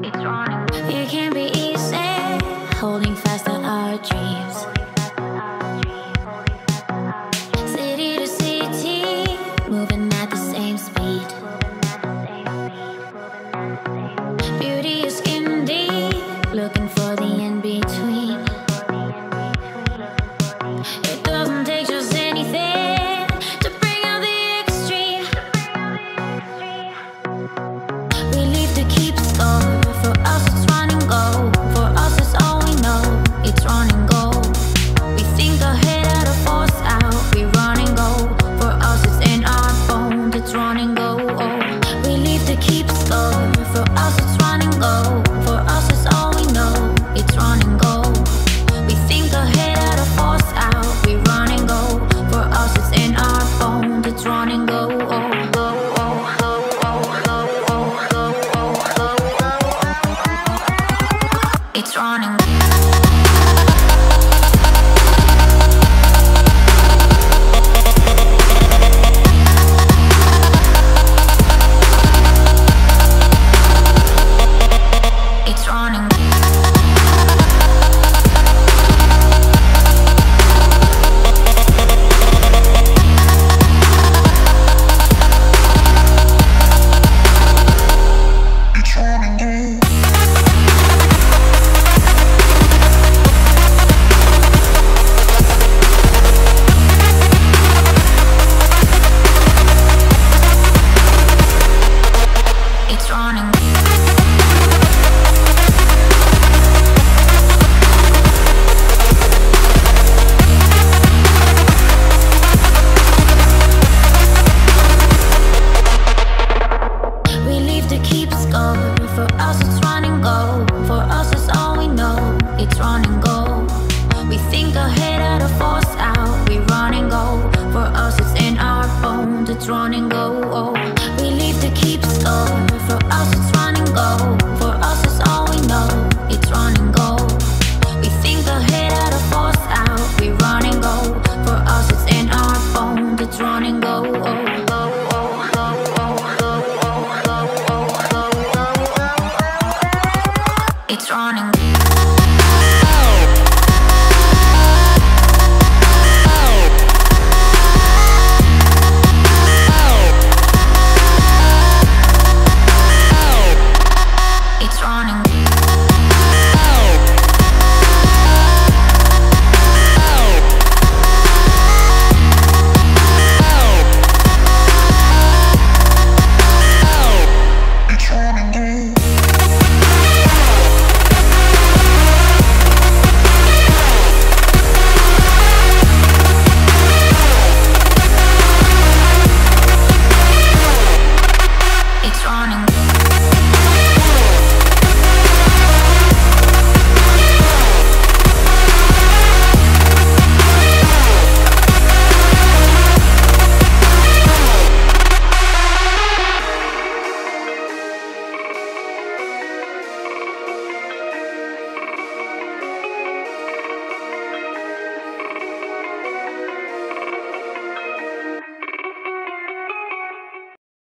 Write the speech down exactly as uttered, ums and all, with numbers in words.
It can be easy, holding fast on our dreams. City to city, moving at the same speed. Beauty is skin deep, looking for the in-between. It doesn't take just anything to bring out the extreme. We live to keep score. For us it's run and go. For us it's all we know. It's run and go. We think ahead out of force out. We run and go. For us it's in our bones. It's run and go. Oh. We live to keep score. For us it's run and go. For us it's all we know. It's run and go. We think ahead out of force out. We run and go. For us it's in our bones. It's run and go. Oh. It's running. It's running. It's running. We live to keep score. For us it's run and go. For us it's all we know. It's run and go. We think ahead out of force out. We run and go. For us it's in our bones. It's run and go. Oh. We live to keep score. For us it's run and go. For us it's all we know. It's run and go. We think ahead out of force out. We run and go. For us it's in our bones. It's run and go. Oh. It's running. It's running. It's running.